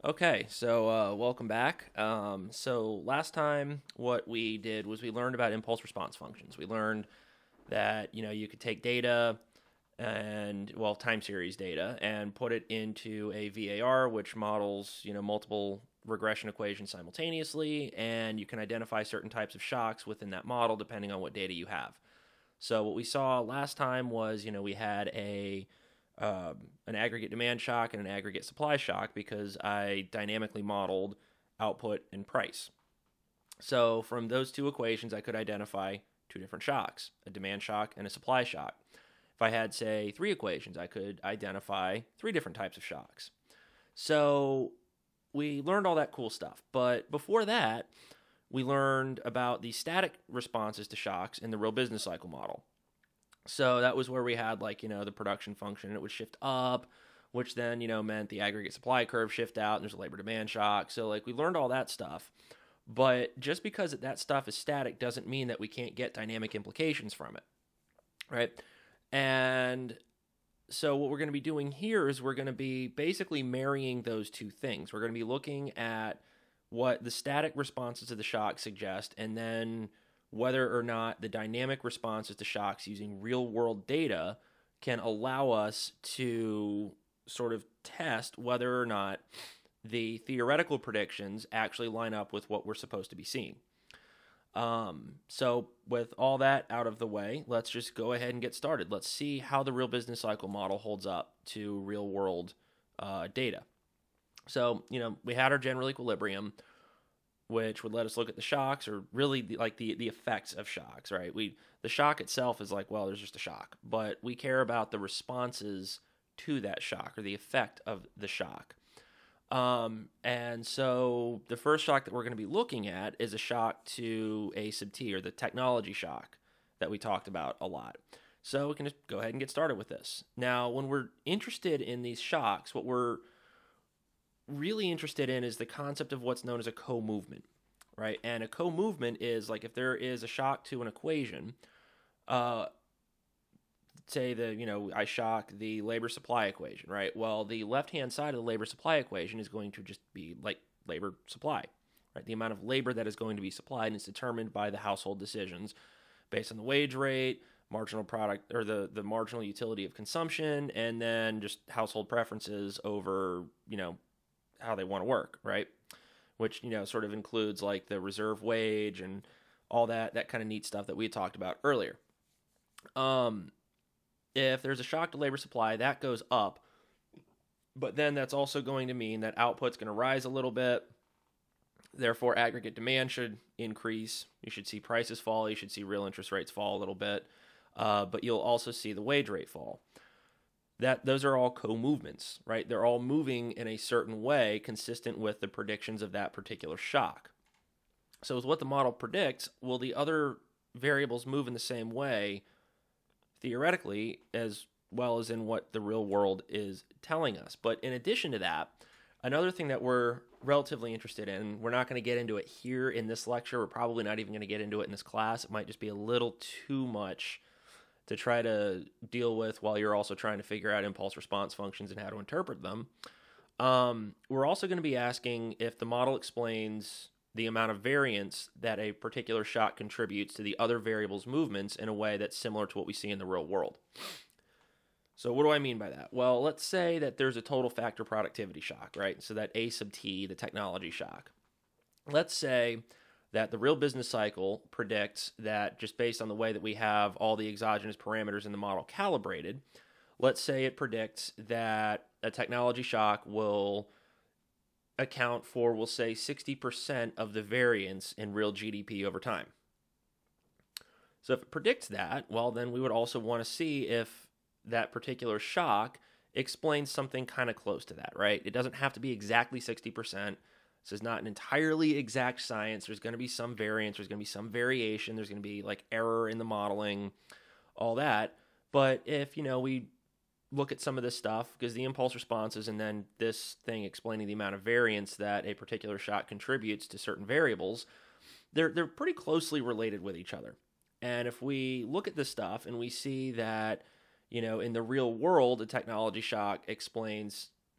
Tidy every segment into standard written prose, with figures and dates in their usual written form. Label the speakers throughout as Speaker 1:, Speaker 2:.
Speaker 1: Okay, so welcome back. So last time what we did was we learned about impulse response functions. We learned that you could take data and time series data and put it into a VAR, which models multiple regression equations simultaneously, and you can identify certain types of shocks within that model depending on what data you have. So what we saw last time was we had an aggregate demand shock and an aggregate supply shock because I dynamically modeled output and price. So from those two equations, I could identify two different shocks, a demand shock and a supply shock. If I had, say, three equations, I could identify three different types of shocks. So we learned all that cool stuff. But before that, we learned about the static responses to shocks in the real business cycle model. So that was where we had the production function, and it would shift up, which then, meant the aggregate supply curve shift out and there's a labor demand shock. So we learned all that stuff. But just because that stuff is static doesn't mean that we can't get dynamic implications from it, right? And so what we're going to be doing here is we're going to be basically marrying those two things. We're going to be looking at what the static responses to the shock suggest, and then whether or not the dynamic responses to shocks using real-world data can allow us to sort of test whether or not the theoretical predictions actually line up with what we're supposed to be seeing. So with all that out of the way, let's just go ahead and get started. Let's see how the real business cycle model holds up to real-world data. So, we had our general equilibrium, which would let us look at the shocks, or really the effects of shocks, right? The shock itself is there's just a shock, but we care about the responses to that shock, or the effect of the shock. And so the first shock that we're going to be looking at is a shock to A sub t, or the technology shock that we talked about a lot. So we can just go ahead and get started with this. Now, when we're interested in these shocks, what we're really interested in is the concept of what's known as a co-movement, right? And a co-movement is if there is a shock to an equation, say I shock the labor supply equation, right? Well, the left-hand side of the labor supply equation is going to just be labor supply, right? The amount of labor that is going to be supplied, and it's determined by the household decisions based on the wage rate, marginal product, or the marginal utility of consumption, and then just household preferences over, how they want to work, right? Which, sort of includes the reserve wage and all that kind of neat stuff that we had talked about earlier. If there's a shock to labor supply, that goes up, but then that's also going to mean that output's going to rise a little bit. Therefore, aggregate demand should increase. You should see prices fall. You should see real interest rates fall a little bit, but you'll also see the wage rate fall. Those are all co-movements, right? They're all moving in a certain way consistent with the predictions of that particular shock. So with what the model predicts, will the other variables move in the same way theoretically as well as in what the real world is telling us? But in addition to that, another thing that we're relatively interested in, we're not going to get into it here in this lecture. We're probably not even going to get into it in this class. It might just be a little too much to try to deal with while you're also trying to figure out impulse response functions and how to interpret them. We're also going to be asking if the model explains the amount of variance that a particular shock contributes to the other variables' movements in a way that's similar to what we see in the real world. So what do I mean by that? Well, let's say that there's a total factor productivity shock, right? So that A sub t, the technology shock. Let's say that the real business cycle predicts that, just based on the way that we have all the exogenous parameters in the model calibrated, let's say it predicts that a technology shock will account for, we'll say, 60% of the variance in real GDP over time. So if it predicts that, well, then we would also want to see if that particular shock explains something kind of close to that, right? It doesn't have to be exactly 60%. This is not an entirely exact science. There's going to be some variance. There's going to be some variation. There's going to be error in the modeling, all that. But if, we look at some of this stuff, because the impulse responses and then this thing explaining the amount of variance that a particular shock contributes to certain variables, they're pretty closely related with each other. And if we look at this stuff and we see that, in the real world, a technology shock explains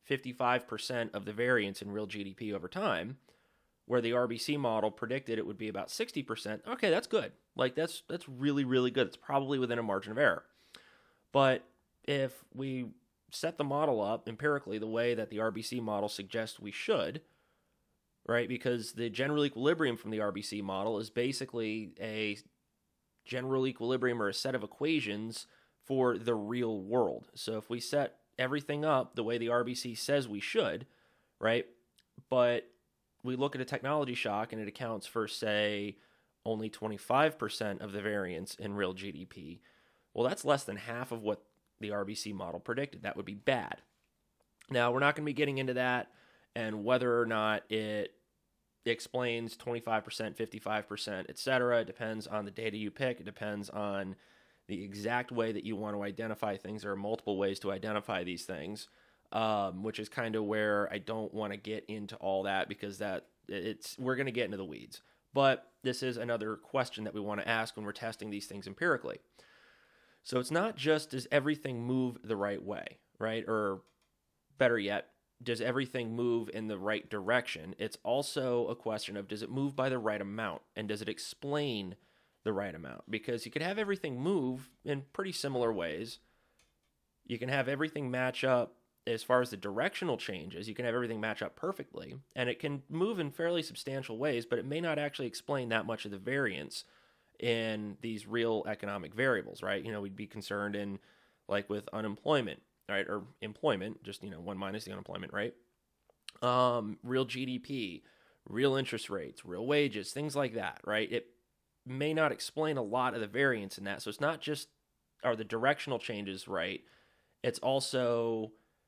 Speaker 1: 55% of the variance in real GDP over time, where the RBC model predicted it would be about 60%. Okay, that's good. Like that's really, really good. It's probably within a margin of error. But if we set the model up empirically the way that the RBC model suggests we should, right? Because the general equilibrium from the RBC model is basically a general equilibrium or a set of equations for the real world. So if we set everything up the way the RBC says we should, right? But we look at a technology shock and it accounts for, say, only 25% of the variance in real GDP. Well, that's less than half of what the RBC model predicted. That would be bad. Now, we're not going to be getting into that and whether or not it explains 25%, 55%, etc. It depends on the data you pick. It depends on the exact way that you want to identify things. There are multiple ways to identify these things, which is kind of where I don't want to get into all that because we're going to get into the weeds. But this is another question that we want to ask when we're testing these things empirically. So it's not just does everything move the right way, right? Or better yet, does everything move in the right direction? It's also a question of does it move by the right amount and does it explain the right amount? Because you could have everything move in pretty similar ways. You can have everything match up as far as the directional changes. You can have everything match up perfectly, and it can move in fairly substantial ways, but it may not actually explain that much of the variance in these real economic variables, right? We'd be concerned in like with unemployment, right? Or employment, just, 1 minus the unemployment, right? Real GDP, real interest rates, real wages, things like that, right? It may not explain a lot of the variance in that. So it's not just are the directional changes right, it's also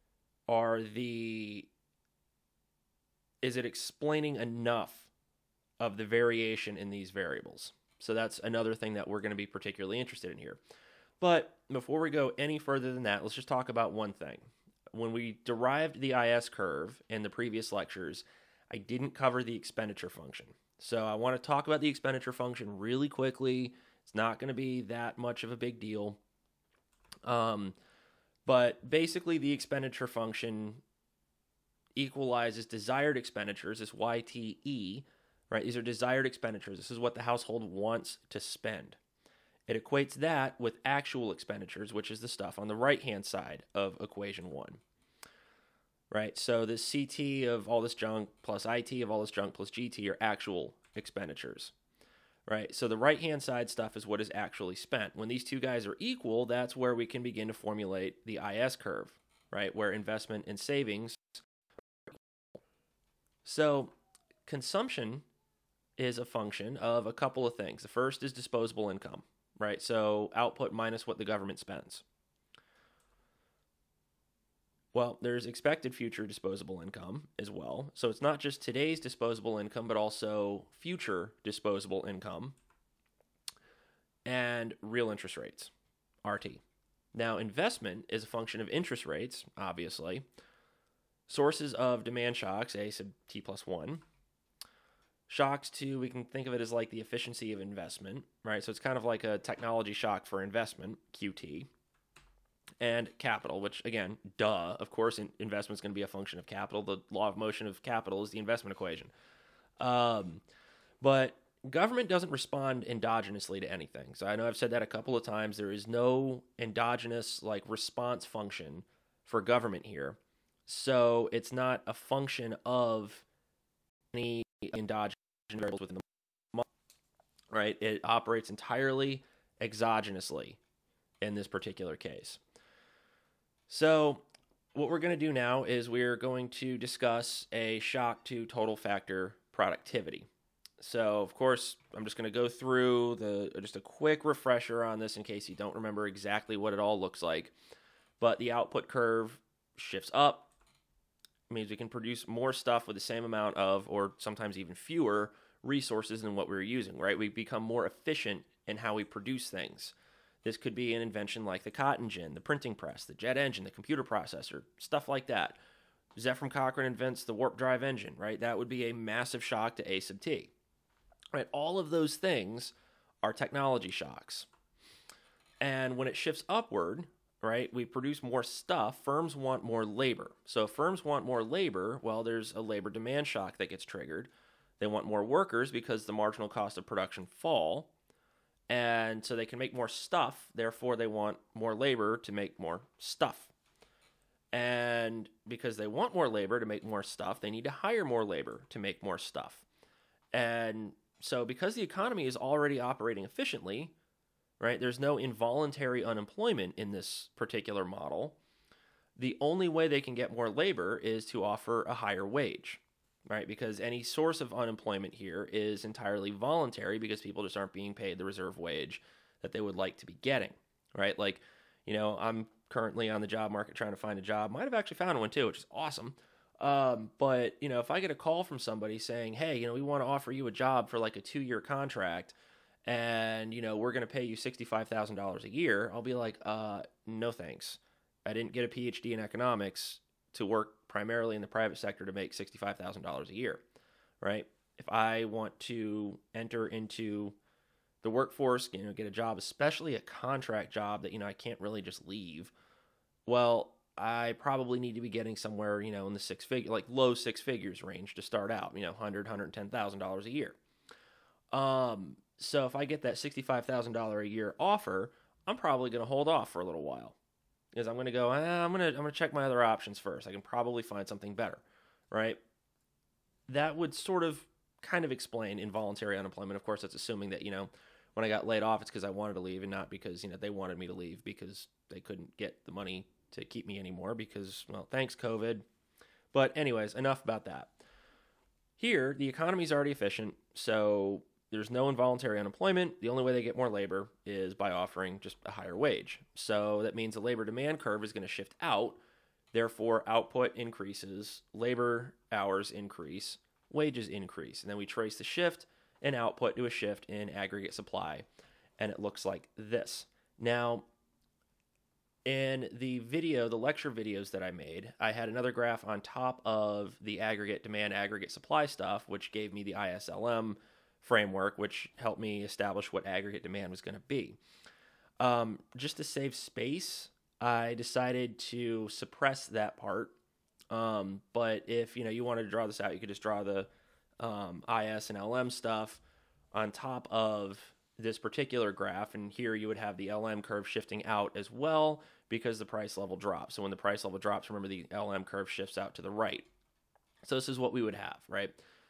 Speaker 1: is it explaining enough of the variation in these variables? So that's another thing that we're going to be particularly interested in here. But before we go any further than that, let's just talk about one thing. When we derived the IS curve in the previous lectures, I didn't cover the expenditure function. So I want to talk about the expenditure function really quickly. It's not going to be that much of a big deal. But basically the expenditure function equalizes desired expenditures, this YTE, right? These are desired expenditures. This is what the household wants to spend. It equates that with actual expenditures, which is the stuff on the right-hand side of equation 1. Right, so this CT of all this junk plus IT of all this junk plus GT are actual expenditures. Right, so the right-hand side stuff is what is actually spent. When these two guys are equal, that's where we can begin to formulate the IS curve, right, where investment and savings are equal. So consumption is a function of a couple of things. The first is disposable income, right, so output minus what the government spends. Well, there's expected future disposable income as well. So it's not just today's disposable income, but also future disposable income and real interest rates, RT. Now, investment is a function of interest rates, obviously. Sources of demand shocks, A sub T plus 1. Shocks to, we can think of it as like the efficiency of investment, right? So it's kind of like a technology shock for investment, QT. And capital, which again, of course, investment is going to be a function of capital. The law of motion of capital is the investment equation. But government doesn't respond endogenously to anything. So I know I've said that a couple of times. There is no endogenous response function for government here. So it's not a function of any endogenous variables within the model, right? It operates entirely exogenously in this particular case. So what we're going to do now is we're going to discuss a shock to total factor productivity. So, of course, I'm just going to go through just a quick refresher on this in case you don't remember exactly what it all looks like. But the output curve shifts up. It means we can produce more stuff with the same amount of, or sometimes even fewer, resources than what we were using, right? We become more efficient in how we produce things. This could be an invention like the cotton gin, the printing press, the jet engine, the computer processor, stuff like that. Zephram Cochrane invents the warp drive engine, right? That would be a massive shock to A sub T. Right? All of those things are technology shocks. And when it shifts upward, right? We produce more stuff. Firms want more labor. So if firms want more labor, well, there's a labor demand shock that gets triggered. They want more workers because the marginal cost of production fall. And so they can make more stuff. Therefore, they want more labor to make more stuff. And because they want more labor to make more stuff, they need to hire more labor to make more stuff. And so because the economy is already operating efficiently, right, there's no involuntary unemployment in this particular model. The only way they can get more labor is to offer a higher wage, right? Because any source of unemployment here is entirely voluntary because people just aren't being paid the reserve wage that they would like to be getting, right? Like, I'm currently on the job market trying to find a job. Might have actually found one too, which is awesome. But, if I get a call from somebody saying, hey, we want to offer you a job for like a 2-year contract and, we're going to pay you $65,000 a year, I'll be like, no thanks. I didn't get a PhD in economics to work primarily in the private sector to make $65,000 a year, right? If I want to enter into the workforce, get a job, especially a contract job that, I can't really just leave, well, I probably need to be getting somewhere, in the low six figures range to start out, $100,000, $110,000 a year. So if I get that $65,000 a year offer, I'm probably going to hold off for a little while because I'm going to go, I'm going to check my other options first. I can probably find something better, right? That would sort of kind of explain involuntary unemployment. Of course, that's assuming that, when I got laid off, it's because I wanted to leave and not because, they wanted me to leave because they couldn't get the money to keep me anymore because, well, thanks, COVID. But anyways, enough about that. Here, the economy is already efficient, so there's no involuntary unemployment. The only way they get more labor is by offering just a higher wage. So that means the labor demand curve is going to shift out. Therefore, output increases, labor hours increase, wages increase. And then we trace the shift in output to a shift in aggregate supply. And it looks like this. Now, in the lecture videos that I made, I had another graph on top of the aggregate demand, aggregate supply stuff, which gave me the ISLM framework, which helped me establish what aggregate demand was going to be. Just to save space, I decided to suppress that part. But if you wanted to draw this out, you could just draw the IS and LM stuff on top of this particular graph, and here you would have the LM curve shifting out as well because the price level drops. So when the price level drops, remember the LM curve shifts out to the right. So this is what we would have, right?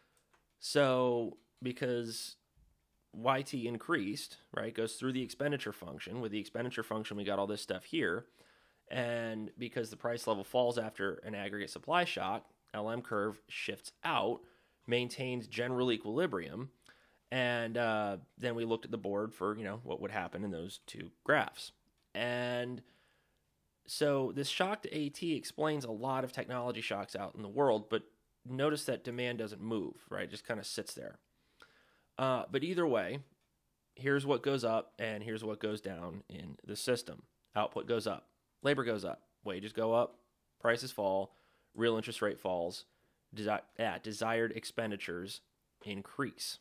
Speaker 1: So because YT increased, right, goes through the expenditure function. With the expenditure function, we got all this stuff here. And because the price level falls after an aggregate supply shock, LM curve shifts out, maintains general equilibrium. And then we looked at the board for, what would happen in those two graphs. And so this shock to AT explains a lot of technology shocks out in the world, but notice that demand doesn't move, right? It just kind of sits there. But either way, here's what goes up and here's what goes down in the system. Output goes up, labor goes up, wages go up, prices fall, real interest rate falls, desired expenditures increase.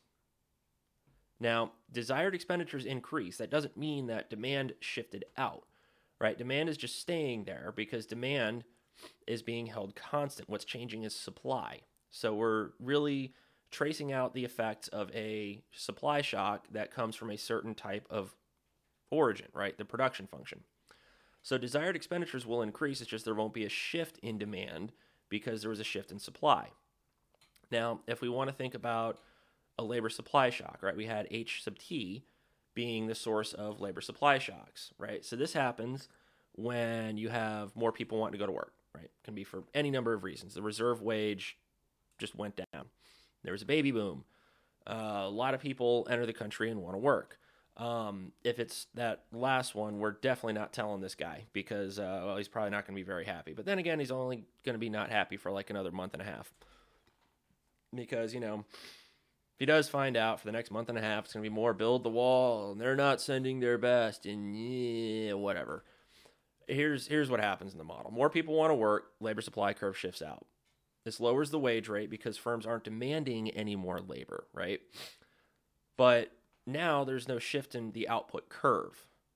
Speaker 1: Now, desired expenditures increase. That doesn't mean that demand shifted out, right? Demand is just staying there because demand is being held constant. What's changing is supply. So we're really tracing out the effects of a supply shock that comes from a certain type of origin, right? The production function. So desired expenditures will increase. It's just there won't be a shift in demand because there was a shift in supply. Now, if we want to think about a labor supply shock, right? We had H sub T being the source of labor supply shocks, right? So this happens when you have more people wanting to go to work, right? It can be for any number of reasons. The reserve wage just went down. There was a baby boom. A lot of people enter the country and want to work. If it's that last one, we're definitely not telling this guy because, he's probably not going to be very happy. But then again, he's only going to be not happy for like another month and a half. Because, if he does find out for the next month and a half, it's going to be more build the wall, and they're not sending their best, and whatever. Here's what happens in the model. More people want to work, labor supply curve shifts out. This lowers the wage rate because firms aren't demanding any more labor, right? But now there's no shift in the output curve,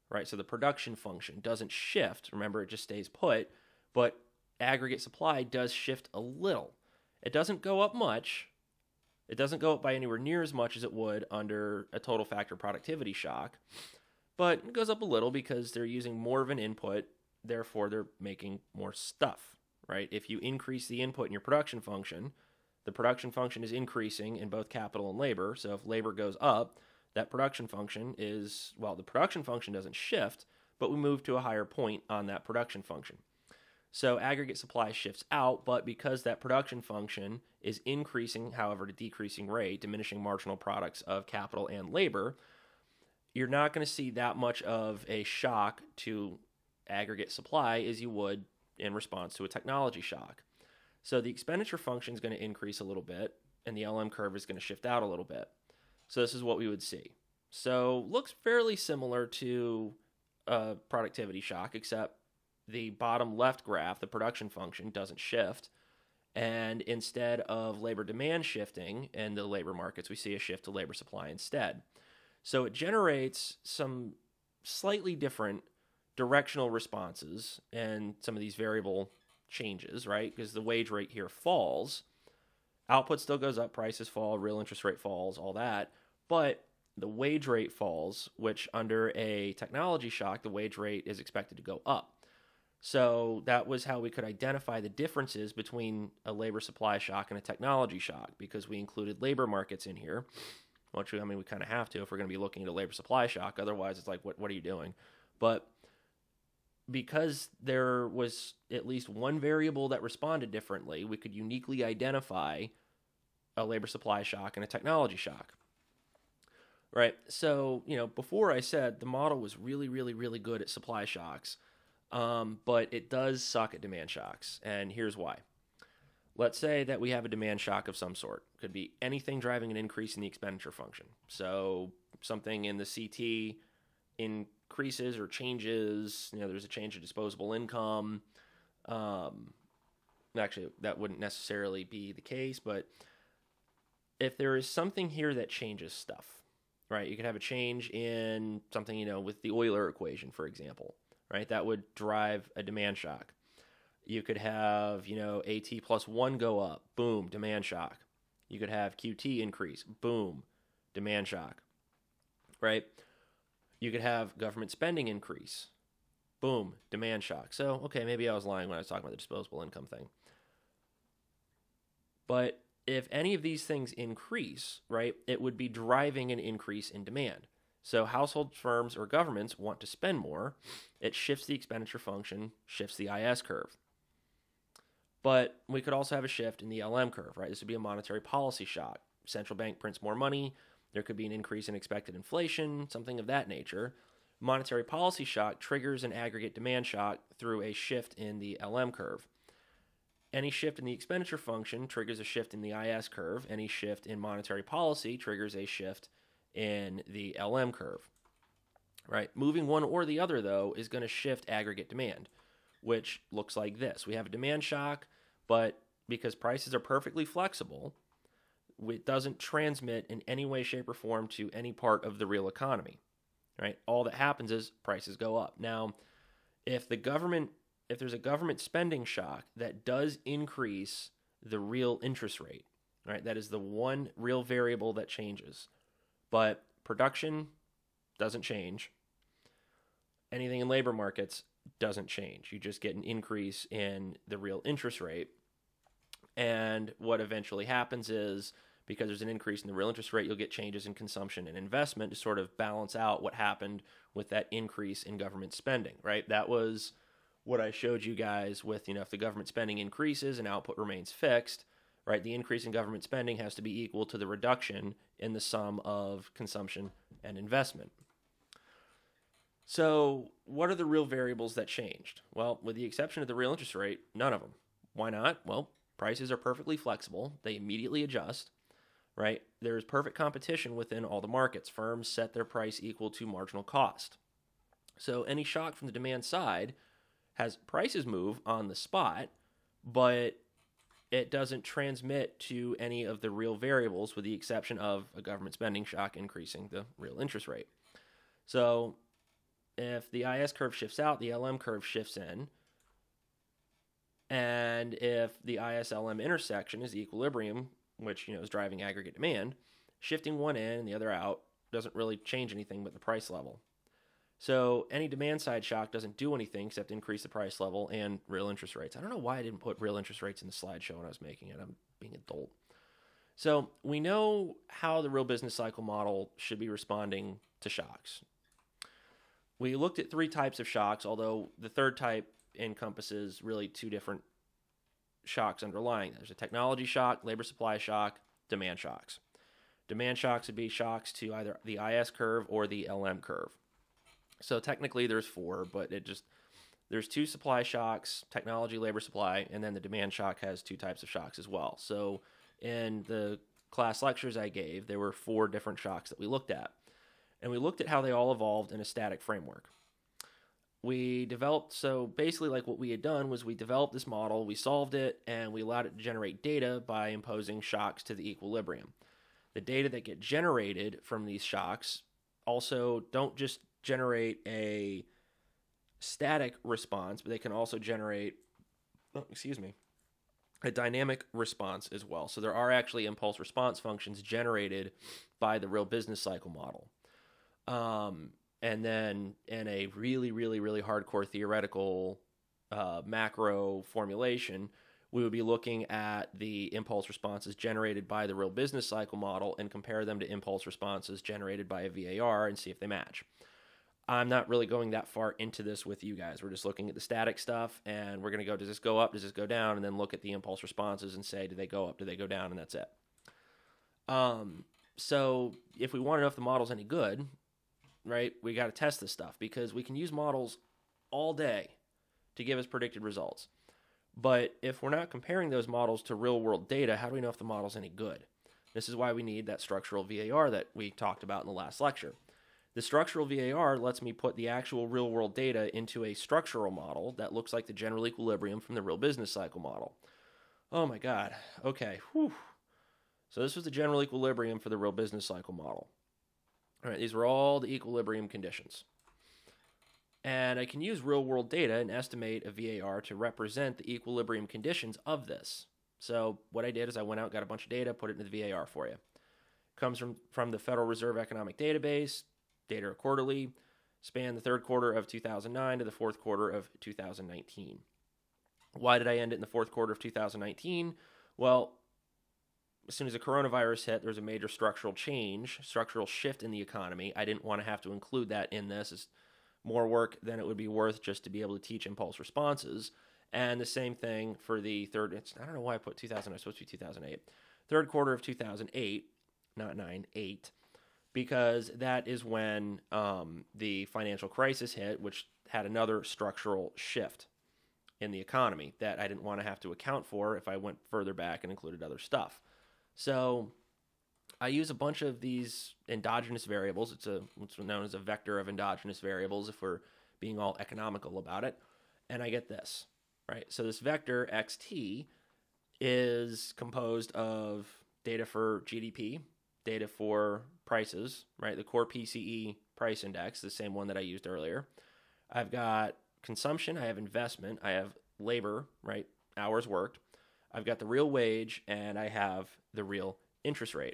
Speaker 1: right? So the production function doesn't shift. Remember, it just stays put, but aggregate supply does shift a little. It doesn't go up much. It doesn't go up by anywhere near as much as it would under a total factor productivity shock, but it goes up a little because they're using more of an input, therefore they're making more stuff, right? If you increase the input in your production function, the production function is increasing in both capital and labor, so if labor goes up, that production function is, well, the production function doesn't shift, but we move to a higher point on that production function. So aggregate supply shifts out, but because that production function is increasing, however, at a decreasing rate, diminishing marginal products of capital and labor, you're not going to see that much of a shock to aggregate supply as you would in response to a technology shock. So the expenditure function is going to increase a little bit, and the LM curve is going to shift out a little bit. So this is what we would see. So looks fairly similar to a productivity shock, except the bottom left graph, the production function, doesn't shift. And instead of labor demand shifting in the labor markets, we see a shift to labor supply instead. So it generates some slightly different directional responses and some of these variable changes, right? Because the wage rate here falls. Output still goes up, prices fall, real interest rate falls, all that. But the wage rate falls, which under a technology shock, the wage rate is expected to go up. So that was how we could identify the differences between a labor supply shock and a technology shock, because we included labor markets in here, which, I mean, we kind of have to if we're going to be looking at a labor supply shock. Otherwise, it's like, what are you doing? But because there was at least one variable that responded differently, we could uniquely identify a labor supply shock and a technology shock. Right? So, before I said the model was really, really, really good at supply shocks, but it does suck at demand shocks, and here's why. Let's say that we have a demand shock of some sort. Could be anything driving an increase in the expenditure function. So something in the CT increases or changes, there's a change in disposable income. Actually, that wouldn't necessarily be the case, but if there is something here that changes stuff, right? You could have a change in something, with the Euler equation, for example, right? That would drive a demand shock. You could have, AT plus 1 go up, boom, demand shock. You could have QT increase, boom, demand shock, right? You could have government spending increase, boom, demand shock. So, okay, maybe I was lying when I was talking about the disposable income thing. But if any of these things increase, right, it would be driving an increase in demand. So household firms or governments want to spend more. It shifts the expenditure function, shifts the IS curve. But we could also have a shift in the LM curve, right? This would be a monetary policy shock. Central bank prints more money. There could be an increase in expected inflation, something of that nature. Monetary policy shock triggers an aggregate demand shock through a shift in the LM curve. Any shift in the expenditure function triggers a shift in the IS curve. Any shift in monetary policy triggers a shift in the LM curve, right? Moving one or the other, though, is going to shift aggregate demand, which looks like this. We have a demand shock, but because prices are perfectly flexible, it doesn't transmit in any way, shape, or form to any part of the real economy, right? All that happens is prices go up. Now, if there's a government spending shock that does increase the real interest rate, right? That is the one real variable that changes. But production doesn't change. Anything in labor markets doesn't change. You just get an increase in the real interest rate. And what eventually happens is, because there's an increase in the real interest rate, you'll get changes in consumption and investment to sort of balance out what happened with that increase in government spending, right? That was what I showed you guys with, if the government spending increases and output remains fixed, right? The increase in government spending has to be equal to the reduction in the sum of consumption and investment. So what are the real variables that changed? Well, with the exception of the real interest rate, none of them. Why not? Well, prices are perfectly flexible. They immediately adjust, right? There's perfect competition within all the markets. Firms set their price equal to marginal cost. So any shock from the demand side has prices move on the spot, but it doesn't transmit to any of the real variables, with the exception of a government spending shock increasing the real interest rate. So If the IS curve shifts out, the LM curve shifts in. And if the IS-LM intersection is the equilibrium, which is driving aggregate demand, shifting one in and the other out doesn't really change anything but the price level. So any demand side shock doesn't do anything except increase the price level and real interest rates. I don't know why I didn't put real interest rates in the slideshow when I was making it. I'm being an adult. So we know how the real business cycle model should be responding to shocks. We looked at 3 types of shocks, although the third type encompasses really 2 different shocks underlying. There's a technology shock, labor supply shock, demand shocks. Demand shocks would be shocks to either the IS curve or the LM curve. So technically there's 4, but there's 2 supply shocks, technology, labor supply, and then the demand shock has 2 types of shocks as well. So in the class lectures I gave, there were 4 different shocks that we looked at. And we looked at how they all evolved in a static framework. We developed, so basically like what we had done was we developed this model, we solved it, and we allowed it to generate data by imposing shocks to the equilibrium. The data that get generated from these shocks also don't just generate a static response, but they can also generate, a dynamic response as well. So there are actually impulse response functions generated by the real business cycle model. And then in a really, really, really hardcore theoretical macro formulation, we would be looking at the impulse responses generated by the real business cycle model and compare them to impulse responses generated by a VAR and see if they match. I'm not really going that far into this with you guys. We're just looking at the static stuff, and we're going to go, does this go up, does this go down, and then look at the impulse responses and say, do they go up, do they go down, and that's it. So if we want to know if the model's any good, right, we got to test this stuff because we can use models all day to give us predicted results. But if we're not comparing those models to real-world data, how do we know if the model's any good? This is why we need that structural VAR that we talked about in the last lecture. The structural VAR lets me put the actual real-world data into a structural model that looks like the general equilibrium from the real business cycle model. Oh my God. Okay. Whew. So this was the general equilibrium for the real business cycle model. All right, these were all the equilibrium conditions. And I can use real-world data and estimate a VAR to represent the equilibrium conditions of this. So what I did is I went out, got a bunch of data, put it in the VAR for you. Comes from the Federal Reserve Economic Database. Data are quarterly, span the 3rd quarter of 2009 to the 4th quarter of 2019. Why did I end it in the 4th quarter of 2019? Well, as soon as the coronavirus hit, there was a major structural shift in the economy. I didn't want to have to include that in this. It's more work than it would be worth just to be able to teach impulse responses. And the same thing for the I don't know why I put 2000, it's supposed to be 2008. 3rd quarter of 2008, not 8. Because that is when the financial crisis hit, which had another structural shift in the economy that I didn't want to have to account for if I went further back and included other stuff. So I use a bunch of these endogenous variables. It's what's known as a vector of endogenous variables if we're being all economical about it. And I get this, right? So this vector xt is composed of data for GDP, data for prices, right? The core PCE price index, the same one that I used earlier. I've got consumption, I have investment, I have labor, right? Hours worked. I've got the real wage, and I have the real interest rate.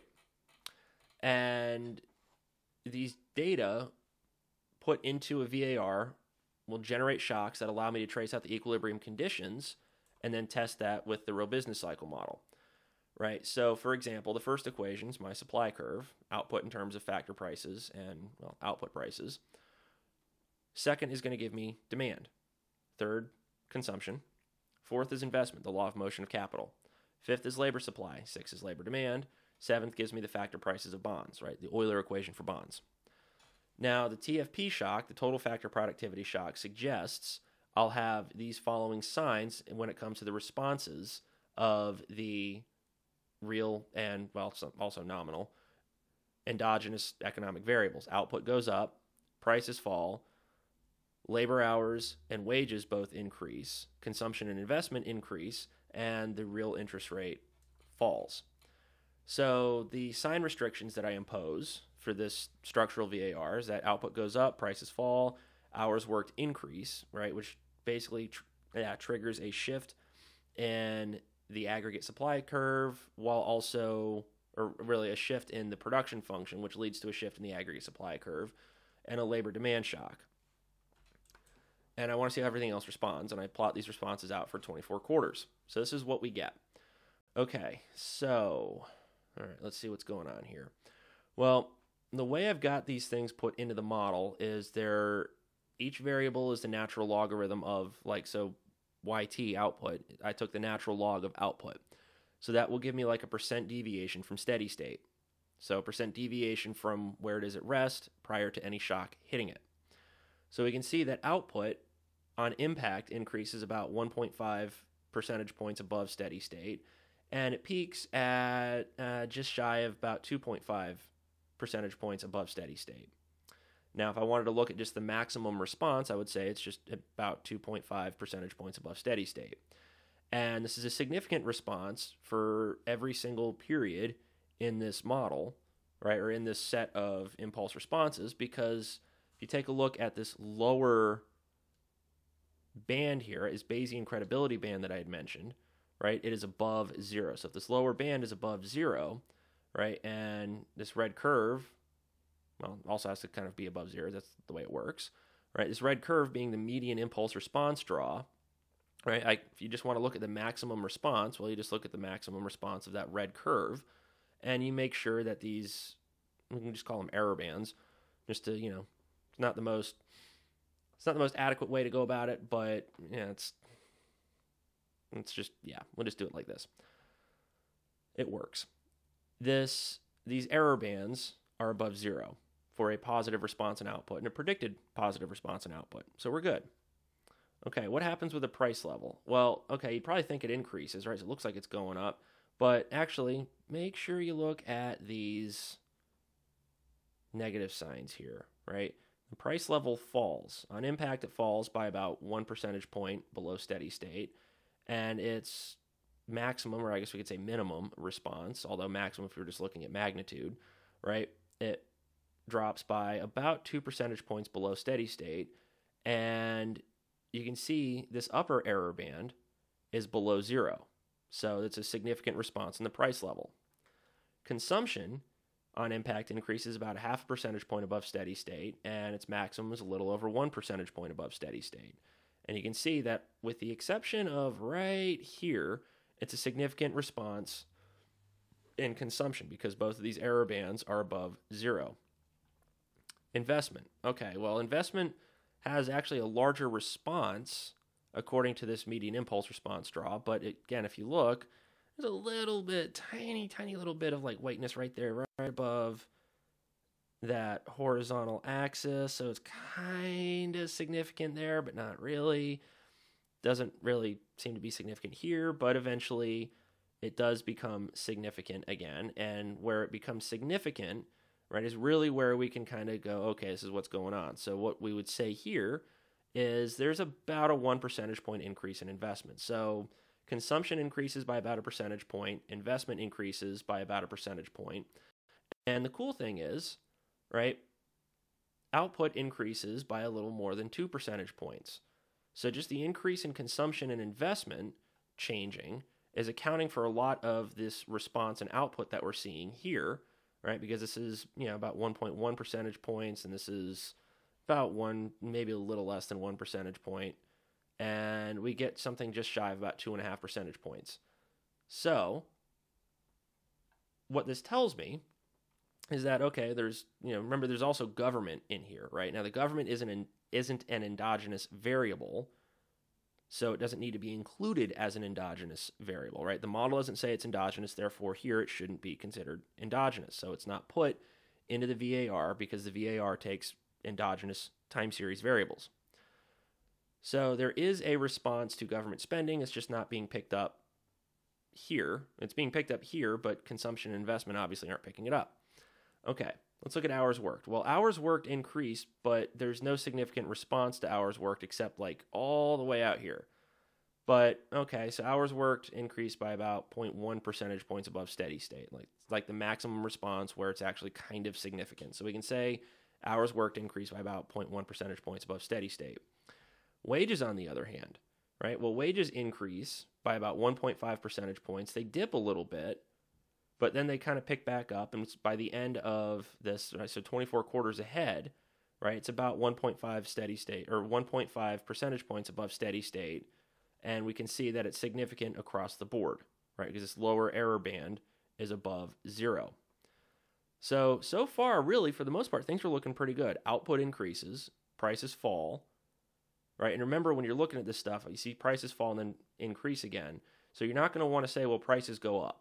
Speaker 1: And these data put into a VAR will generate shocks that allow me to trace out the equilibrium conditions and then test that with the real business cycle model. Right, so for example, the first equation is my supply curve, output in terms of factor prices and, well, output prices. Second is going to give me demand. Third, consumption. Fourth is investment, the law of motion of capital. Fifth is labor supply. Sixth is labor demand. Seventh gives me the factor prices of bonds, right, the Euler equation for bonds. Now, the TFP shock, the total factor productivity shock, suggests I'll have these following signs when it comes to the responses of the real and, well, also nominal endogenous economic variables. Output goes up, prices fall, labor hours and wages both increase, consumption and investment increase, and the real interest rate falls. So the sign restrictions that I impose for this structural VAR is that output goes up, prices fall, hours worked increase, right, which basically triggers a shift in the aggregate supply curve while also, or really a shift in the production function, which leads to a shift in the aggregate supply curve and a labor demand shock. And I want to see how everything else responds, and I plot these responses out for 24 quarters. So this is what we get. Okay, so, all right, let's see what's going on here. Well, the way I've got these things put into the model is each variable is the natural logarithm of, like, so YT output. I took the natural log of output. So that will give me like a percent deviation from steady state. So percent deviation from where it is at rest prior to any shock hitting it. So we can see that output on impact increases about 1.5 percentage points above steady state, and it peaks at just shy of about 2.5 percentage points above steady state. Now, if I wanted to look at just the maximum response, I would say it's just about 2.5 percentage points above steady state. And this is a significant response for every single period in this model, right, or in this set of impulse responses, because if you take a look at this lower band here, is Bayesian credibility band that I had mentioned, right, it is above 0. So if this lower band is above 0, right, and this red curve, well, also has to kind of be above 0. That's the way it works, right? This red curve being the median impulse response draw, right? If you just want to look at the maximum response, well, you just look at the maximum response of that red curve, and you make sure that these, we can just call them error bands, just to, it's not the most adequate way to go about it, but yeah, we'll just do it like this. It works. These error bands are above 0 for a positive response and output, and a predicted positive response and output. So we're good. Okay, what happens with the price level? Well, okay, you'd probably think it increases, right? So it looks like it's going up, but actually, make sure you look at these negative signs here, right? The price level falls. On impact, it falls by about 1 percentage point below steady state, and its maximum, or I guess we could say minimum response, although maximum if we were just looking at magnitude, right? It drops by about 2 percentage points below steady state, and you can see this upper error band is below 0. So it's a significant response in the price level. Consumption on impact increases about 0.5 percentage point above steady state, and its maximum is a little over 1 percentage point above steady state. And you can see that with the exception of right here, it's a significant response in consumption because both of these error bands are above 0. Investment. Okay, well, investment has actually a larger response according to this median impulse response draw, but again, if you look, there's a little bit, tiny little bit of like whiteness right there, right above that horizontal axis, so it's kind of significant there, but not really. Doesn't really seem to be significant here, but eventually it does become significant again, and where it becomes significant, right, is really where we can kind of go, okay, this is what's going on. So what we would say here is there's about a 1 percentage point increase in investment. So consumption increases by about a percentage point, investment increases by about a percentage point. And the cool thing is, right, output increases by a little more than 2 percentage points. So just the increase in consumption and investment changing is accounting for a lot of this response and output that we're seeing here, right? Because this is, about 1.1 percentage points, and this is about maybe a little less than 1 percentage point. And we get something just shy of about 2.5 percentage points. So what this tells me is that, okay, there's, remember there's also government in here, right? Now the government isn't an endogenous variable, so it doesn't need to be included as an endogenous variable, right? The model doesn't say it's endogenous, therefore here it shouldn't be considered endogenous. So it's not put into the VAR because the VAR takes endogenous time series variables. So there is a response to government spending. It's just not being picked up here. It's being picked up here, but consumption and investment obviously aren't picking it up. Okay, let's look at hours worked. Well, hours worked increased, but there's no significant response to hours worked except like all the way out here. But okay, so hours worked increased by about 0.1 percentage points above steady state, like the maximum response where it's actually kind of significant. So we can say Hours worked increased by about 0.1 percentage points above steady state. Wages, on the other hand, right? Well, wages increase by about 1.5 percentage points. They dip a little bit, but then they kind of pick back up. And by the end of this, right, so 24 quarters ahead, right, it's about 1.5 steady state, or 1.5 percentage points above steady state. And we can see that it's significant across the board, right? Because this lower error band is above 0. So far, really, for the most part, things are looking pretty good. Output increases, prices fall, right? And remember, when you're looking at this stuff, you see prices fall and then increase again. So you're not going to want to say, well, prices go up.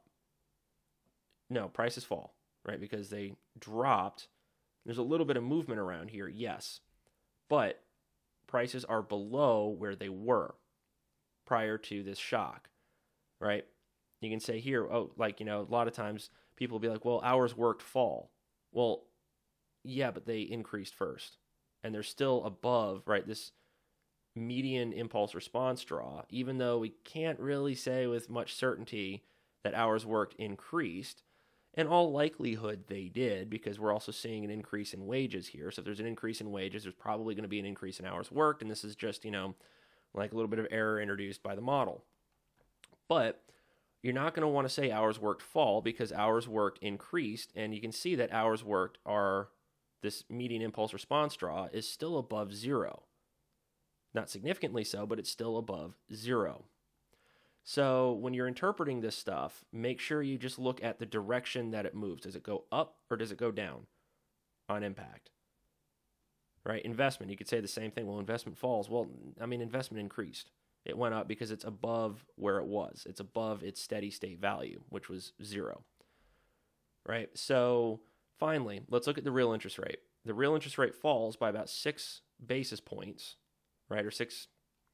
Speaker 1: No, prices fall, right? Because they dropped. There's a little bit of movement around here, yes. But prices are below where they were prior to this shock, right? You can say here, oh, like, a lot of times people will be like, well, hours worked fall. Well, yeah, but they increased first. And they're still above, right, this median impulse response draw, even though we can't really say with much certainty that hours worked increased. In all likelihood, they did, because we're also seeing an increase in wages here. So if there's an increase in wages, there's probably going to be an increase in hours worked. And this is just, like a little bit of error introduced by the model. But you're not going to want to say hours worked fall, because hours worked increased, and you can see that hours worked this median impulse response draw is still above 0. Not significantly so, but it's still above 0. So when you're interpreting this stuff, make sure you just look at the direction that it moves. Does it go up or does it go down on impact? Right? Investment, you could say the same thing. Well, investment falls. Well, investment increased. It went up because it's above where it was. It's above its steady state value, which was 0. Right? So finally, let's look at the real interest rate. The real interest rate falls by about 6 basis points, right? Or 6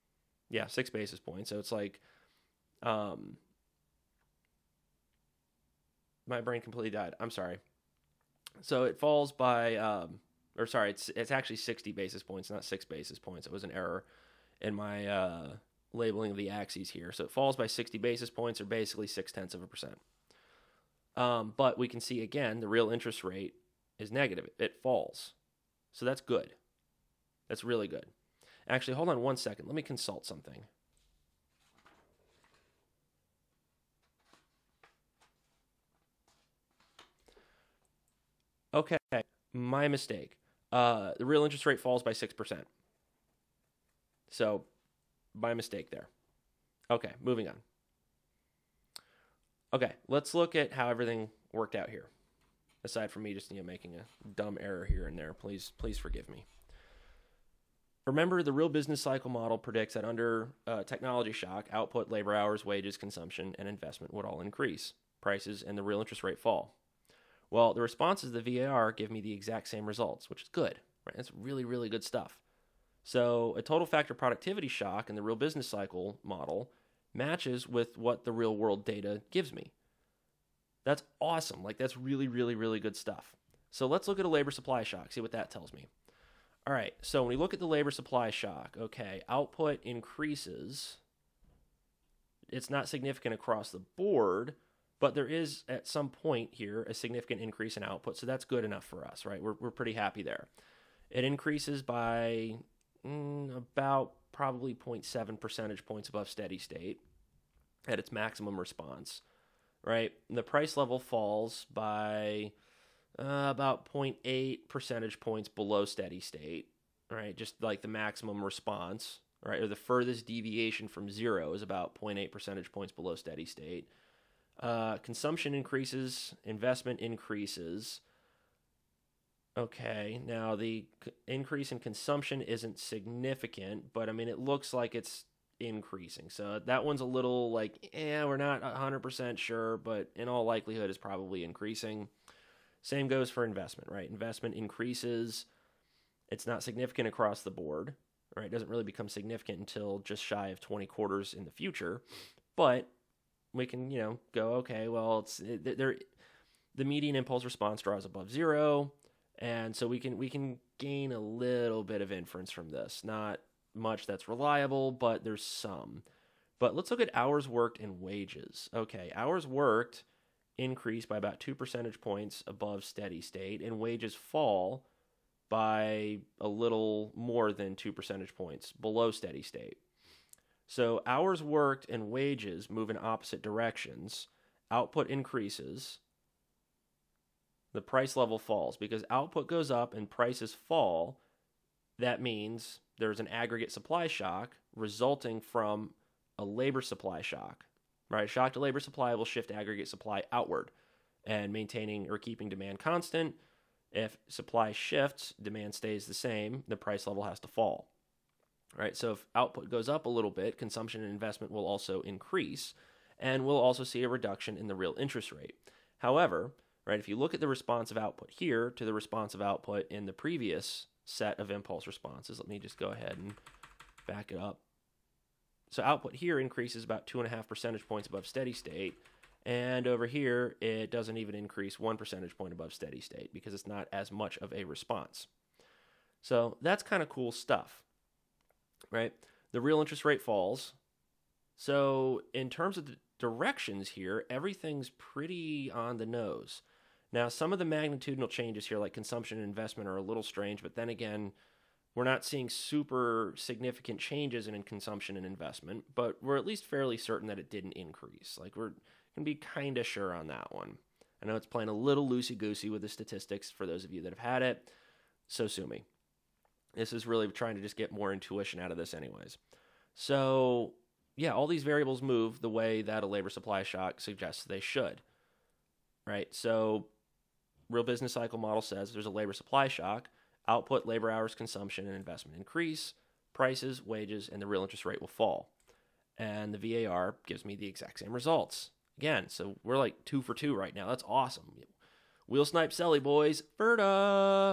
Speaker 1: basis points. So it's like, my brain completely died. I'm sorry. So it falls by, it's actually 60 basis points, not 6 basis points. It was an error in my labeling of the axes here. So it falls by 60 basis points, or basically 0.6%. But we can see again, the real interest rate is negative. It falls. So that's good. That's really good. Actually, hold on one second. Let me consult something. Okay, my mistake. The real interest rate falls by 6%. So, my mistake there. Okay, moving on. Okay, let's look at how everything worked out here. Aside from me just making a dumb error here and there, please forgive me. Remember, the real business cycle model predicts that under technology shock, output, labor hours, wages, consumption, and investment would all increase. Prices and the real interest rate fall. Well, the responses of the VAR give me the exact same results, which is good. Right? That's really, really good stuff. So a total factor productivity shock in the real business cycle model matches with what the real world data gives me. That's awesome. Like, that's really, really, really good stuff. So let's look at a labor supply shock, see what that tells me. All right, so when we look at the labor supply shock, okay, output increases. It's not significant across the board, but there is, at some point here, a significant increase in output, so that's good enough for us, right? We're pretty happy there. It increases by about probably 0.7 percentage points above steady state at its maximum response, right? And the price level falls by about 0.8 percentage points below steady state, right? Just like the maximum response, right? Or the furthest deviation from 0 is about 0.8 percentage points below steady state. Consumption increases, investment increases. Okay, now the increase in consumption isn't significant, but it looks like it's increasing. So that one's a little like, we're not 100% sure, but in all likelihood is probably increasing. Same goes for investment, right? Investment increases. It's not significant across the board, right? It doesn't really become significant until just shy of 20 quarters in the future, but we can, go, okay, well, the median impulse response draws above 0, and so we can gain a little bit of inference from this. Not much that's reliable, but there's some. But let's look at hours worked and wages. Okay, hours worked increase by about 2 percentage points above steady state, and wages fall by a little more than 2 percentage points below steady state. So hours worked and wages move in opposite directions. Output increases. The price level falls. Because output goes up and prices fall, that means there's an aggregate supply shock resulting from a labor supply shock. Right? Shock to labor supply will shift aggregate supply outward and maintaining or keeping demand constant. If supply shifts, demand stays the same, the price level has to fall. Right? So if output goes up a little bit, consumption and investment will also increase, and we'll also see a reduction in the real interest rate. However, right, if you look at the response of output here to the response of output in the previous set of impulse responses, let me just go ahead and back it up. So output here increases about 2.5 percentage points above steady state, and over here it doesn't even increase 1 percentage point above steady state because it's not as much of a response. So that's kind of cool stuff, right? The real interest rate falls. So in terms of the directions here, everything's pretty on the nose. Now, some of the magnitudinal changes here, like consumption and investment, are a little strange, but then again, we're not seeing super significant changes in consumption and investment, but we're at least fairly certain that it didn't increase. Like, we're going to be kind of sure on that one. I know it's playing a little loosey-goosey with the statistics for those of you that have had it, so sue me. This is really trying to just get more intuition out of this anyways. So, yeah, all these variables move the way that a labor supply shock suggests they should, right? So, real business cycle model says there's a labor supply shock. Output, labor hours, consumption, and investment increase. Prices, wages, and the real interest rate will fall. And the VAR gives me the exact same results. Again, so we're like 2 for 2 right now. That's awesome. Wheel snipe Selly, boys. Ferda!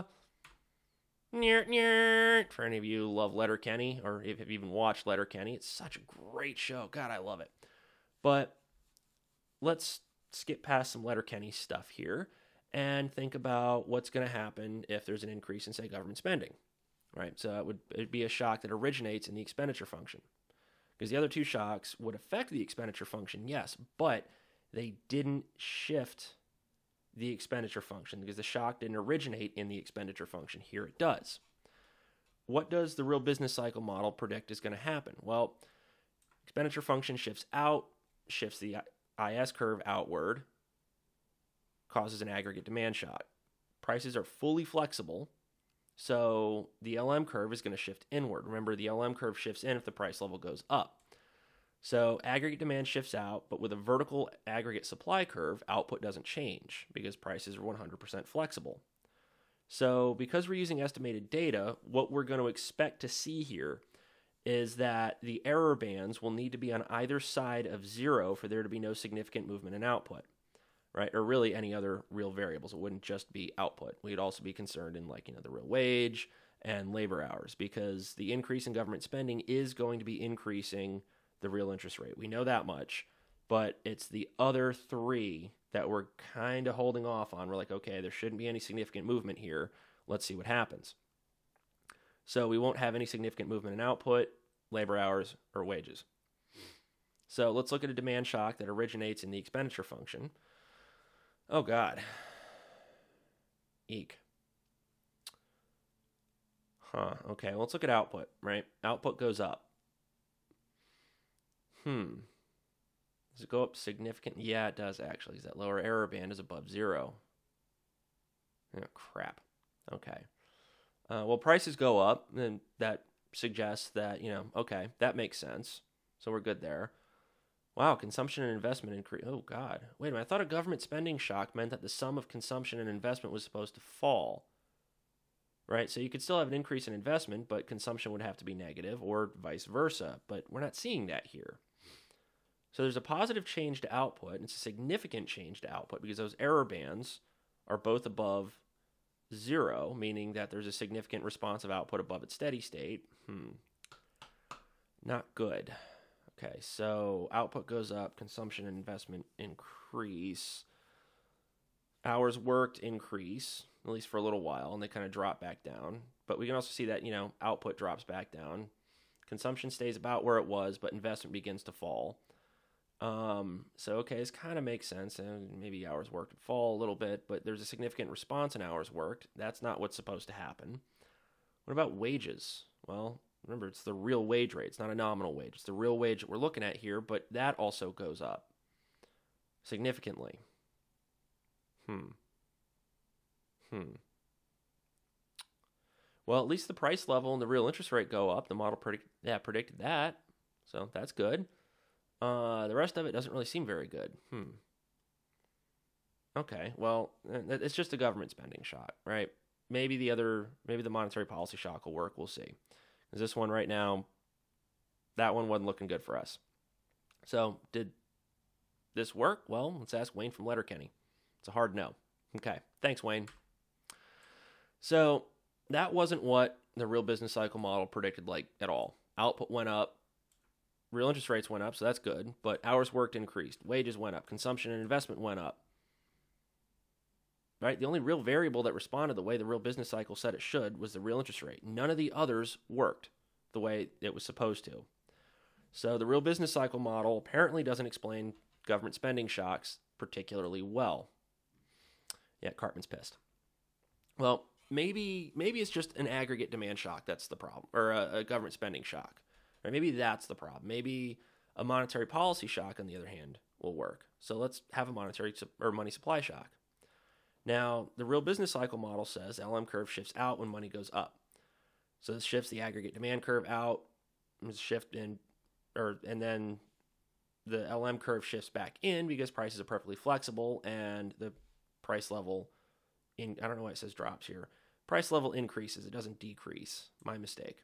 Speaker 1: For any of you who love Letterkenny, or if you've even watched Letterkenny, it's such a great show. God, I love it. But let's skip past some Letterkenny stuff here and think about what's going to happen if there's an increase in, say, government spending, right? So it'd be a shock that originates in the expenditure function. Because the other two shocks would affect the expenditure function, yes, but they didn't shift the expenditure function because the shock didn't originate in the expenditure function. Here it does. What does the real business cycle model predict is going to happen? Well, expenditure function shifts out, shifts the IS curve outward, causes an aggregate demand shock. Prices are fully flexible, so the LM curve is going to shift inward. Remember, the LM curve shifts in if the price level goes up. So aggregate demand shifts out, but with a vertical aggregate supply curve, output doesn't change because prices are 100% flexible. So because we're using estimated data, what we're going to expect to see here is that the error bands will need to be on either side of 0 for there to be no significant movement in output, right? Or really any other real variables. It wouldn't just be output. We'd also be concerned in the real wage and labor hours because the increase in government spending is going to be increasing the real interest rate. We know that much, but it's the other three that we're kind of holding off on. We're like, okay, there shouldn't be any significant movement here. Let's see what happens. So we won't have any significant movement in output, labor hours, or wages. So let's look at a demand shock that originates in the expenditure function. Oh, God. Eek. Okay, well, let's look at output, right? Output goes up. Does it go up significantly? Yeah, it does, actually, because that lower error band is above 0. Oh, crap. Okay. Well, prices go up, and that suggests that, okay, that makes sense. So we're good there. Wow, consumption and investment increase. Oh, God. Wait a minute. I thought a government spending shock meant that the sum of consumption and investment was supposed to fall. Right? So you could still have an increase in investment, but consumption would have to be negative, or vice versa. But we're not seeing that here. So there's a positive change to output, and it's a significant change to output because those error bands are both above 0, meaning that there's a significant response of output above its steady state. Not good. Okay, so output goes up, consumption and investment increase. Hours worked increase, at least for a little while, and they kind of drop back down. But we can also see that, output drops back down. Consumption stays about where it was, but investment begins to fall. So, okay, this kind of makes sense. And maybe hours worked would fall a little bit, but there's a significant response in hours worked. That's not what's supposed to happen. What about wages? Well, remember, it's the real wage rate. It's not a nominal wage. It's the real wage that we're looking at here, but that also goes up significantly. Well, at least the price level and the real interest rate go up. The model predicted that, so that's good. The rest of it doesn't really seem very good. Okay, well, it's just a government spending shock, right? Maybe the monetary policy shock will work. We'll see. Because this one right now, that one wasn't looking good for us. So, did this work? Well, let's ask Wayne from Letterkenny. It's a hard no. Okay, thanks, Wayne. So, that wasn't what the real business cycle model predicted like at all. Output went up, real interest rates went up, so that's good, but hours worked increased, wages went up, consumption and investment went up. Right? The only real variable that responded the way the real business cycle said it should was the real interest rate. None of the others worked the way it was supposed to. So the real business cycle model apparently doesn't explain government spending shocks particularly well. Yeah, Cartman's pissed. Well, maybe it's just an aggregate demand shock that's the problem, or a government spending shock. Or maybe that's the problem. Maybe a monetary policy shock, on the other hand, will work. So let's have a monetary or money supply shock. Now, the real business cycle model says the LM curve shifts out when money goes up. So this shifts the aggregate demand curve out, and then the LM curve shifts back in because prices are perfectly flexible and the price level I don't know why it says drops here. Price level increases, it doesn't decrease. My mistake.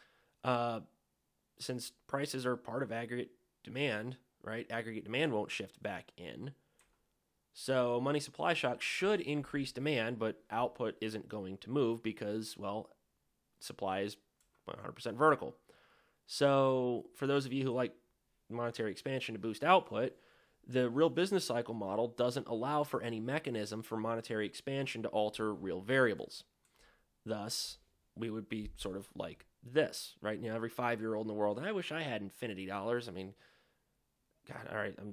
Speaker 1: Since prices are part of aggregate demand, right? Aggregate demand won't shift back in. So money supply shock should increase demand, but output isn't going to move because, well, supply is 100% vertical. So for those of you who like monetary expansion to boost output, the real business cycle model doesn't allow for any mechanism for monetary expansion to alter real variables. Thus, we would be sort of like this, right? You know, every 5-year-old in the world, I wish I had infinity dollars. I mean, God, all right,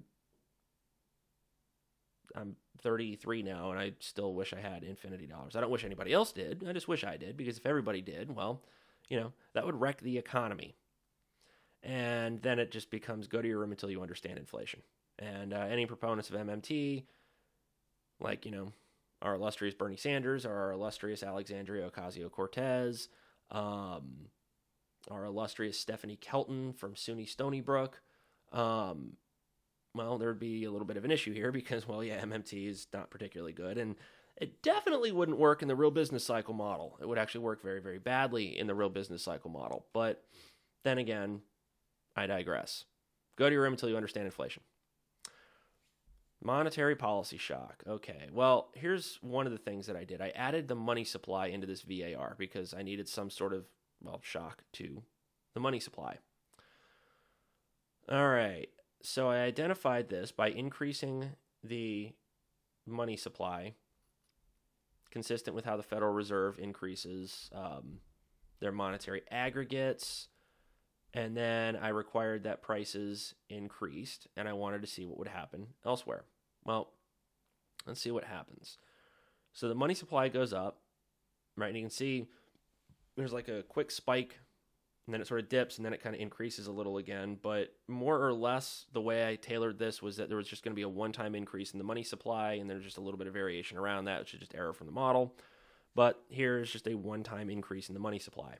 Speaker 1: I'm 33 now, and I still wish I had infinity dollars. I don't wish anybody else did. I just wish I did, because if everybody did, well, you know, that would wreck the economy. And then it just becomes go to your room until you understand inflation. And any proponents of MMT, like, you know, our illustrious Bernie Sanders, or our illustrious Alexandria Ocasio-Cortez, our illustrious Stephanie Kelton from SUNY Stony Brook, well, there'd be a little bit of an issue here because, well, yeah, MMT is not particularly good, and it definitely wouldn't work in the real business cycle model. It would actually work very, very badly in the real business cycle model. But then again, I digress. Go to your room until you understand inflation. Monetary policy shock. Okay, well, here's one of the things that I did. I added the money supply into this VAR because I needed some sort of, well, shock to the money supply. All right. So I identified this by increasing the money supply consistent with how the Federal Reserve increases their monetary aggregates. And then I required that prices increased, and I wanted to see what would happen elsewhere. Well, let's see what happens. So the money supply goes up, right? And you can see there's like a quick spike, and then it sort of dips, and then it kind of increases a little again. But more or less, the way I tailored this was that there was just going to be a one-time increase in the money supply, and there's just a little bit of variation around that, which is just error from the model. But here's just a one-time increase in the money supply.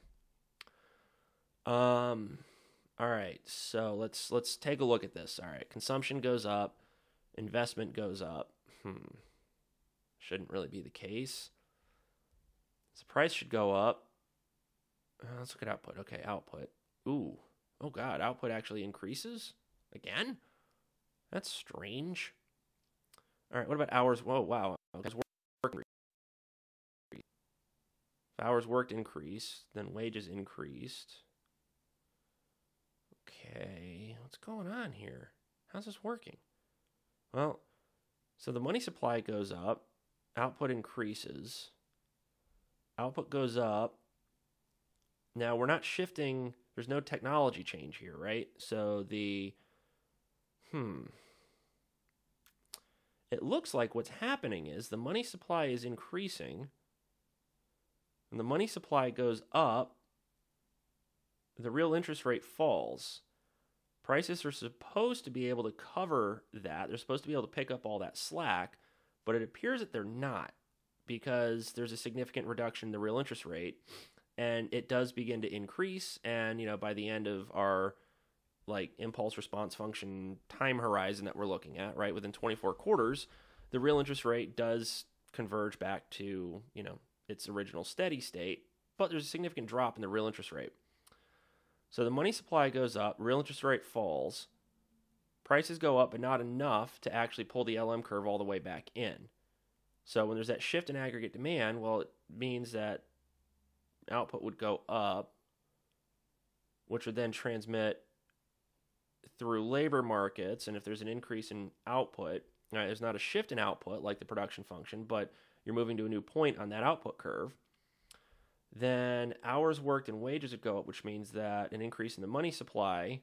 Speaker 1: All right, so let's take a look at this. All right, consumption goes up, investment goes up. Shouldn't really be the case. So price should go up. Let's look at output. Okay, output. Ooh, oh God, output actually increases again? That's strange. All right, what about hours? Whoa, wow. Hours worked increased, then wages increased. Okay, what's going on here? How's this working? Well, so the money supply goes up, output increases, output goes up. Now, we're not shifting, there's no technology change here, right? So the It looks like what's happening is the money supply is increasing, and the money supply goes up, the real interest rate falls. Prices are supposed to be able to cover that. They're supposed to be able to pick up all that slack, but it appears that they're not, because there's a significant reduction in the real interest rate, and it does begin to increase. And by the end of our impulse response function time horizon that we're looking at, right, within 24 quarters, the real interest rate does converge back to its original steady state, but there's a significant drop in the real interest rate. So the money supply goes up, real interest rate falls, prices go up, but not enough to actually pull the LM curve all the way back in. So when there's that shift in aggregate demand, well, it means that output would go up, which would then transmit through labor markets. And if there's an increase in output, right, there's not a shift in output like the production function, but you're moving to a new point on that output curve, then hours worked and wages would go up, which means that an increase in the money supply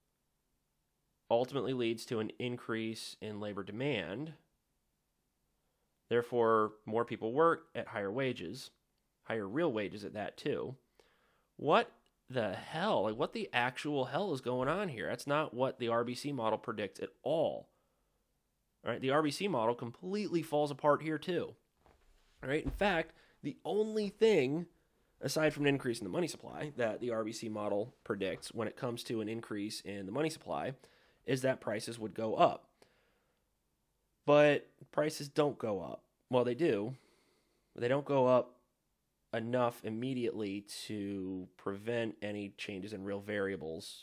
Speaker 1: ultimately leads to an increase in labor demand. Therefore, more people work at higher wages, higher real wages at that too. What the hell? What the actual hell is going on here? That's not what the RBC model predicts at all. All right, the RBC model completely falls apart here too. All right, in fact, the only thing aside from an increase in the money supply that the RBC model predicts when it comes to an increase in the money supply is that prices would go up. But prices don't go up. Well, they do, but they don't go up enough immediately to prevent any changes in real variables.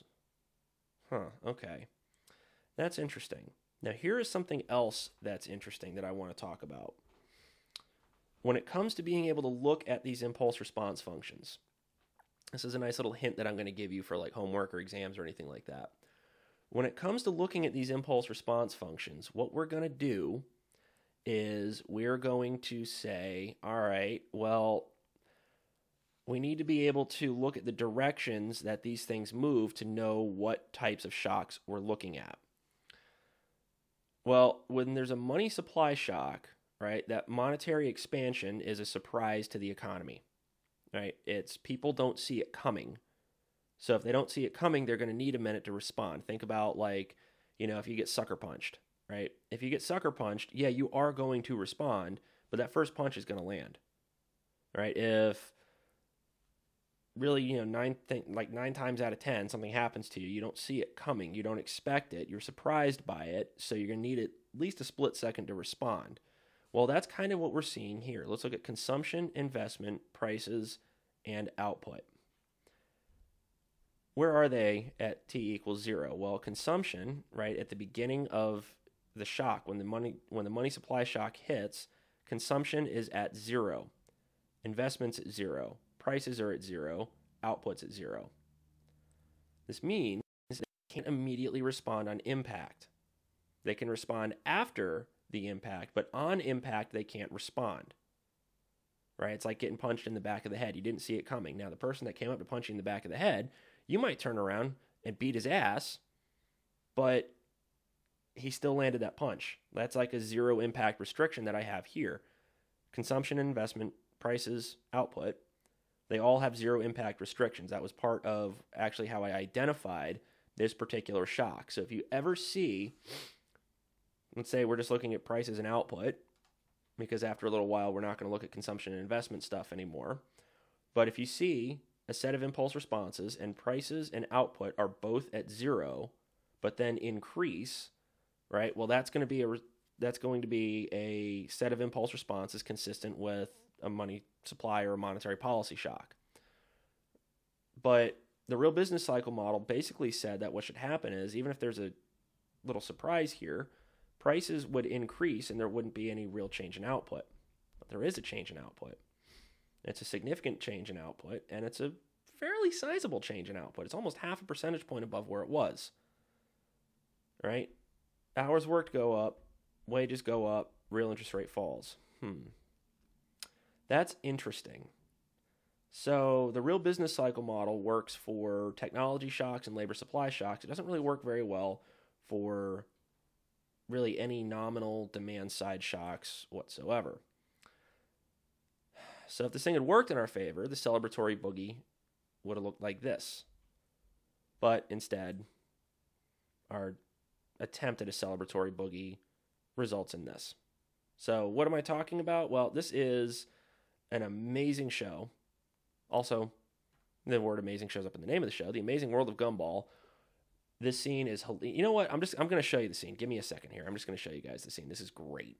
Speaker 1: Okay. That's interesting. Now, here is something else that's interesting that I want to talk about. When it comes to being able to look at these impulse response functions, this is a nice little hint that I'm going to give you for homework or exams or anything like that. When it comes to looking at these impulse response functions, what we're going to do is we're going to say, all right, well, we need to be able to look at the directions that these things move to know what types of shocks we're looking at. Well, when there's a money supply shock, right, that monetary expansion is a surprise to the economy, right? It's people don't see it coming. So if they don't see it coming, they're going to need a minute to respond. Think about if you get sucker punched, right? If you get sucker punched, yeah, you are going to respond, but that first punch is going to land, right? If really, 9 times out of 10, something happens to you, you don't see it coming, you don't expect it, you're surprised by it, so you're going to need at least a split second to respond. Well, that's kind of what we're seeing here. Let's look at consumption, investment, prices, and output. Where are they at t equals 0? Well, consumption, right, at the beginning of the shock, when the money supply shock hits, consumption is at 0. Investment's at 0. Prices are at 0. Output's at 0. This means that they can't immediately respond on impact. They can respond after the impact, but on impact, they can't respond. Right? It's like getting punched in the back of the head. You didn't see it coming. Now, the person that came up to punch you in the back of the head, you might turn around and beat his ass, but he still landed that punch. That's like a 0 impact restriction that I have here. Consumption and investment, prices, output, they all have 0 impact restrictions. That was part of actually how I identified this particular shock. So if you ever see, let's say we're just looking at prices and output, because after a little while we're not going to look at consumption and investment stuff anymore. But if you see a set of impulse responses and prices and output are both at 0, but then increase, right? Well, that's going to be a set of impulse responses consistent with a money supply or a monetary policy shock. But the real business cycle model basically said that what should happen is, even if there's a little surprise here, prices would increase and there wouldn't be any real change in output. But there is a change in output. It's a significant change in output, and it's a fairly sizable change in output. It's almost half a percentage point above where it was. Right? Hours worked go up, wages go up, real interest rate falls. That's interesting. So the real business cycle model works for technology shocks and labor supply shocks. It doesn't really work very well for really any nominal demand side shocks whatsoever. So if this thing had worked in our favor, the celebratory boogie would have looked like this. But instead, our attempt at a celebratory boogie results in this. So what am I talking about? Well, this is an amazing show. Also, the word amazing shows up in the name of the show, The Amazing World of Gumball. This scene is, you know what? I'm going to show you the scene. Give me a second here. I'm just going to show you guys the scene. This is great.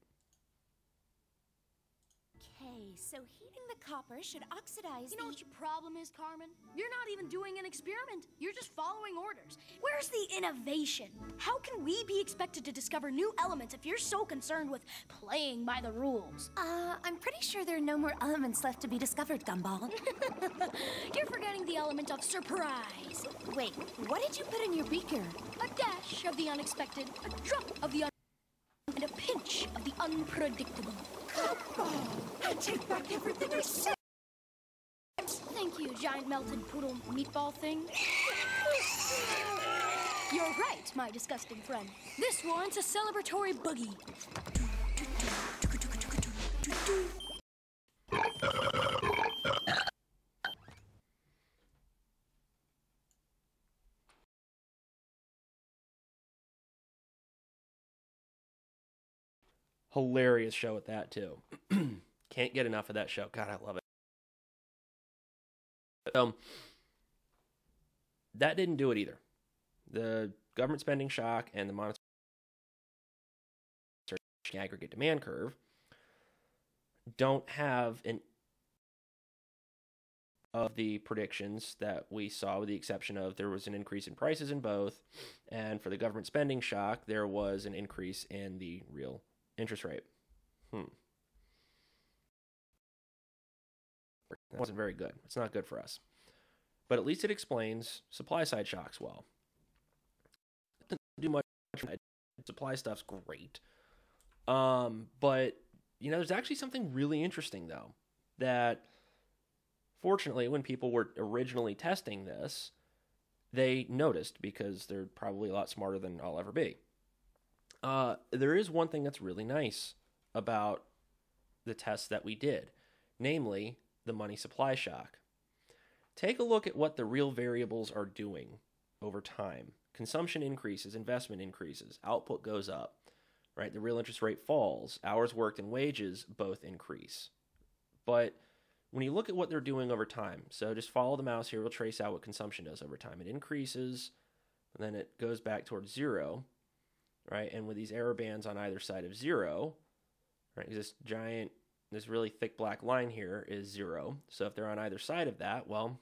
Speaker 2: Okay, so heating the copper should oxidize
Speaker 3: You know what your problem is, Carmen? You're not even doing an experiment. You're just following orders. Where's the innovation? How can we be expected to discover new elements if you're so concerned with playing by the rules?
Speaker 2: I'm pretty sure there are no more elements left to be discovered, Gumball.
Speaker 3: You're forgetting the element of surprise.
Speaker 2: Wait, what did you put in your beaker?
Speaker 3: A dash of the unexpected, a drop of the and a pinch of the unpredictable.
Speaker 2: I take back everything I said.
Speaker 3: Thank you, giant melted poodle meatball thing. You're right, my disgusting friend. This warrants a celebratory boogie.
Speaker 1: Hilarious show at that, too. Can't get enough of that show. God, I love it. That didn't do it either. The government spending shock and the monetary aggregate demand curve don't have an of the predictions that we saw, with the exception of there was an increase in prices in both, and for the government spending shock, there was an increase in the real interest rate. That wasn't very good. It's not good for us. But at least it explains supply side shocks well. It doesn't do much. Supply stuff's great. But, there's actually something really interesting, though, that fortunately, when people were originally testing this, they noticed, because they're probably a lot smarter than I'll ever be. There is one thing that's really nice about the tests that we did, namely the money supply shock. Take a look at what the real variables are doing over time. Consumption increases, investment increases, output goes up, right? The real interest rate falls, hours worked and wages both increase. But when you look at what they're doing over time, so just follow the mouse here, we'll trace out what consumption does over time. It increases, and then it goes back towards zero, right? And with these error bands on either side of zero, right, this really thick black line here is zero. So if they're on either side of that, well,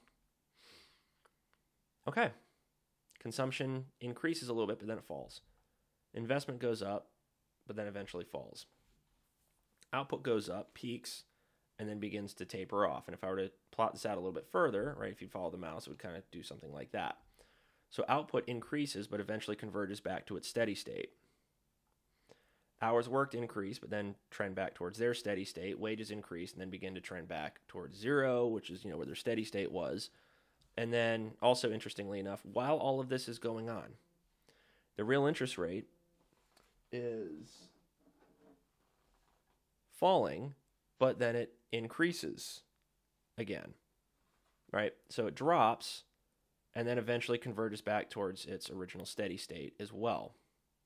Speaker 1: okay. Consumption increases a little bit, but then it falls. Investment goes up, but then eventually falls. Output goes up, peaks, and then begins to taper off. And if I were to plot this out a little bit further, right, if you follow the mouse, it would kind of do something like that. So output increases, but eventually converges back to its steady state. Hours worked increase, but then trend back towards their steady state. Wages increase, and then begin to trend back towards zero, which is, where their steady state was. And then, also interestingly enough, while all of this is going on, the real interest rate is falling, but then it increases again, right? So it drops, and then eventually converges back towards its original steady state as well.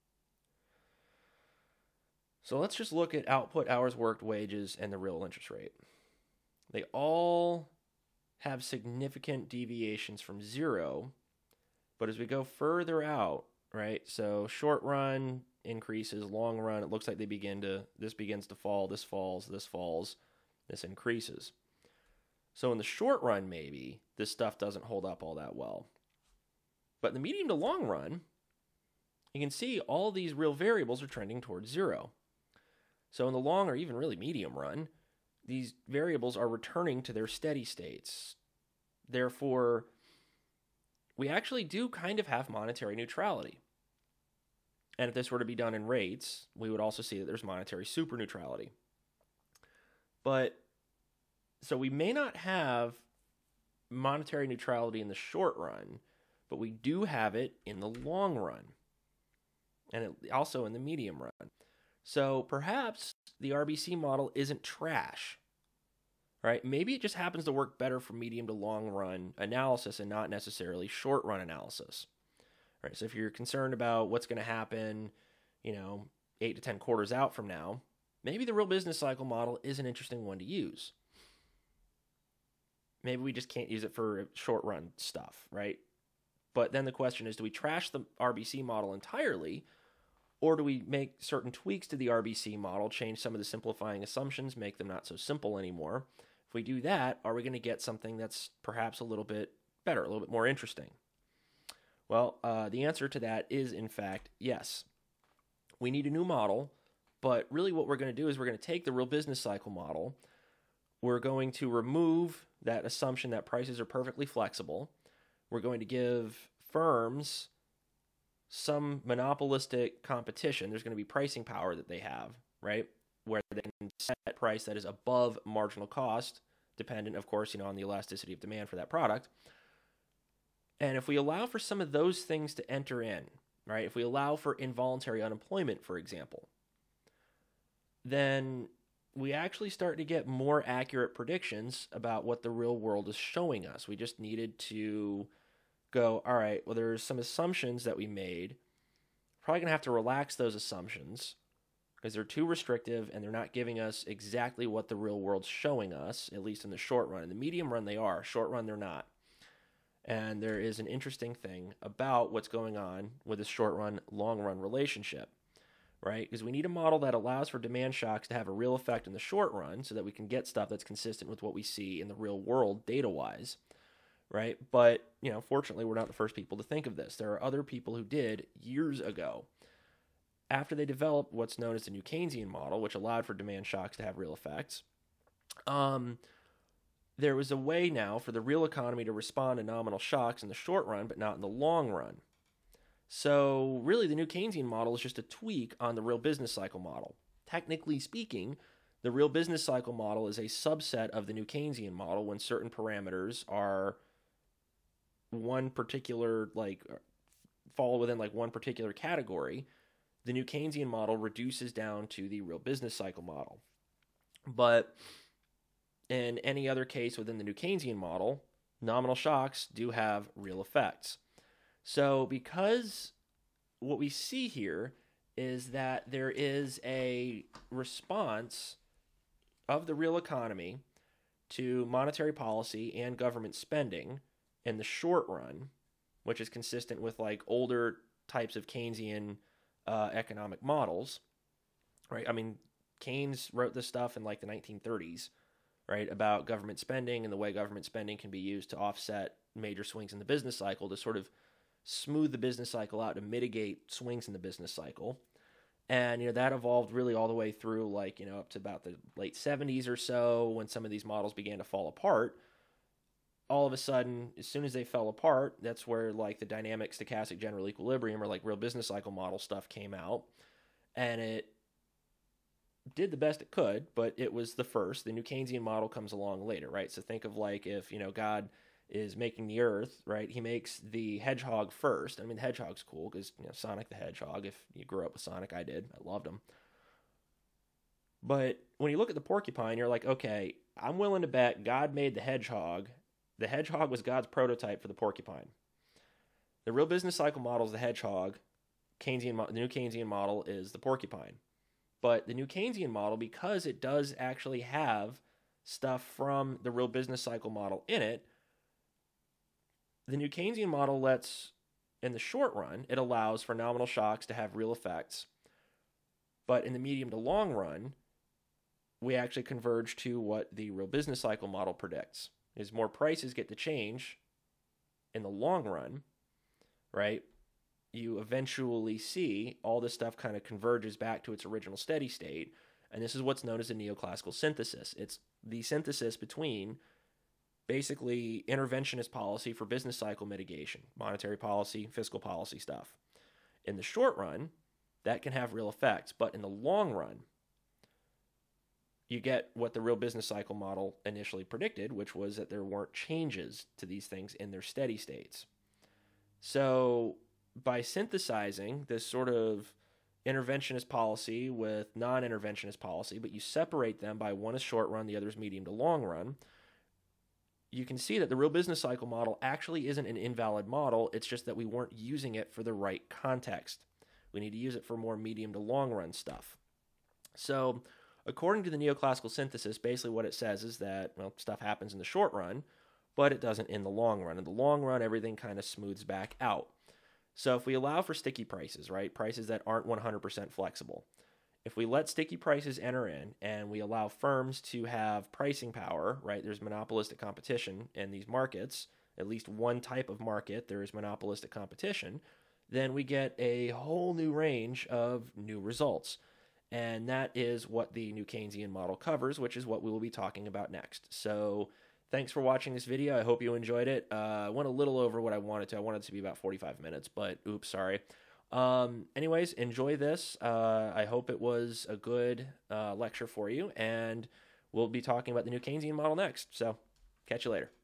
Speaker 1: So let's just look at output, hours worked, wages, and the real interest rate. They all have significant deviations from zero, but as we go further out, right, so short run increases, long run, it looks like this begins to fall, this falls, this increases. So in the short run, maybe, this stuff doesn't hold up all that well. But in the medium to long run, you can see all these real variables are trending towards zero. So in the long or even really medium run, these variables are returning to their steady states. Therefore, we actually do kind of have monetary neutrality. And if this were to be done in rates, we would also see that there's monetary superneutrality. But, so we may not have monetary neutrality in the short run, but we do have it in the long run. and also in the medium run. So perhaps the RBC model isn't trash, right? Maybe it just happens to work better for medium to long run analysis and not necessarily short run analysis. Right? So if you're concerned about what's going to happen, 8 to 10 quarters out from now, maybe the real business cycle model is an interesting one to use. Maybe we just can't use it for short run stuff, right? But then the question is, do we trash the RBC model entirely, or do we make certain tweaks to the RBC model, change some of the simplifying assumptions, make them not so simple anymore? If we do that, are we going to get something that's perhaps a little bit better, a little bit more interesting? Well, the answer to that is, in fact, yes. We need a new model, but really what we're going to do is we're going to take the real business cycle model. We're going to remove that assumption that prices are perfectly flexible. We're going to give firms some monopolistic competition. There's going to be pricing power that they have, right? Where they can set a price that is above marginal cost, dependent, of course, on the elasticity of demand for that product. And if we allow for some of those things to enter in, right? If we allow for involuntary unemployment, for example, then we actually start to get more accurate predictions about what the real world is showing us. We just needed to go, all right, well, there's some assumptions that we made. Probably going to have to relax those assumptions because they're too restrictive and they're not giving us exactly what the real world's showing us, at least in the short run. In the medium run, they are. Short run, they're not. And there is an interesting thing about what's going on with this short run, long run relationship, right? Because we need a model that allows for demand shocks to have a real effect in the short run so that we can get stuff that's consistent with what we see in the real world data-wise, right? But, fortunately, we're not the first people to think of this. There are other people who did years ago. After they developed what's known as the New Keynesian model, which allowed for demand shocks to have real effects, there was a way now for the real economy to respond to nominal shocks in the short run, but not in the long run. So really, the New Keynesian model is just a tweak on the real business cycle model. Technically speaking, the real business cycle model is a subset of the New Keynesian model when certain parameters are one particular, fall within one particular category. The New Keynesian model reduces down to the real business cycle model. But in any other case within the New Keynesian model, nominal shocks do have real effects. So because what we see here is that there is a response of the real economy to monetary policy and government spending in the short run, which is consistent with older types of Keynesian economic models, right? I mean, Keynes wrote this stuff in the 1930s, right, about government spending and the way government spending can be used to offset major swings in the business cycle to sort of smooth the business cycle out to mitigate swings in the business cycle. And, that evolved really all the way through up to about the late 70s or so when some of these models began to fall apart. All of a sudden, as soon as they fell apart, that's where the dynamic stochastic general equilibrium or real business cycle model stuff came out. And it did the best it could, but it was the first. The New Keynesian model comes along later, right? So think of if, God is making the earth, right? He makes the hedgehog first. I mean, the hedgehog's cool because, Sonic the Hedgehog, if you grew up with Sonic, I did. I loved him. But when you look at the porcupine, you're like, okay, I'm willing to bet God made the hedgehog. The hedgehog was God's prototype for the porcupine. The real business cycle model is the hedgehog. The New Keynesian model is the porcupine. But the New Keynesian model, because it does actually have stuff from the real business cycle model in it, the New Keynesian model in the short run, it allows for nominal shocks to have real effects. But in the medium to long run, we actually converge to what the real business cycle model predicts. Is more prices get to change in the long run, right? You eventually see all this stuff kind of converges back to its original steady state. And this is what's known as a neoclassical synthesis. It's the synthesis between basically interventionist policy for business cycle mitigation, monetary policy, fiscal policy stuff. In the short run, that can have real effects. But in the long run, you get what the real business cycle model initially predicted, which was that there weren't changes to these things in their steady states. So by synthesizing this sort of interventionist policy with non-interventionist policy, but you separate them by one is short run, the other is medium to long run, you can see that the real business cycle model actually isn't an invalid model. It's just that we weren't using it for the right context. We need to use it for more medium to long run stuff. So according to the neoclassical synthesis, basically what it says is that, well, stuff happens in the short run, but it doesn't in the long run. In the long run, everything kind of smooths back out. So if we allow for sticky prices, right, prices that aren't 100% flexible, if we let sticky prices enter in and we allow firms to have pricing power, right, there's monopolistic competition in these markets, at least one type of market, there is monopolistic competition, then we get a whole new range of new results. And that is what the new Keynesian model covers, which is what we will be talking about next. So thanks for watching this video. I hope you enjoyed it. I went a little over what I wanted to. I wanted it to be about 45 minutes, but oops, sorry. Anyways, enjoy this. I hope it was a good lecture for you, and we'll be talking about the new Keynesian model next. So catch you later.